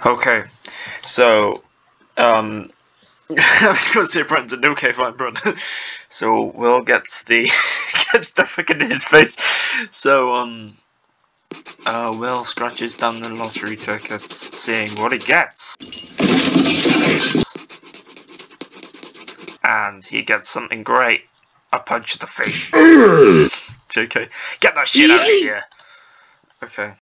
Okay, so, I was gonna say Brendan. Okay, fine, Brendan. So Will gets the gets the fucking in his face. So Will scratches down the lottery tickets, seeing what he gets, and he gets something great. A punch to the face. JK, get that shit out of here. Okay.